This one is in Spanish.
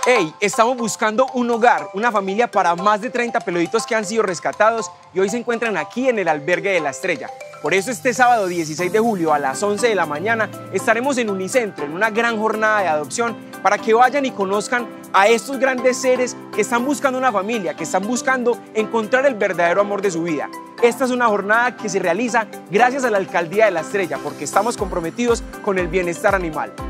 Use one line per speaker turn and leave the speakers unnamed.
Hey, estamos buscando un hogar, una familia para más de 30 peluditos que han sido rescatados y hoy se encuentran aquí en el albergue de La Estrella. Por eso este sábado 16 de julio a las 11 de la mañana estaremos en Unicentro en una gran jornada de adopción para que vayan y conozcan a estos grandes seres que están buscando una familia, que están buscando encontrar el verdadero amor de su vida. Esta es una jornada que se realiza gracias a la Alcaldía de La Estrella porque estamos comprometidos con el bienestar animal.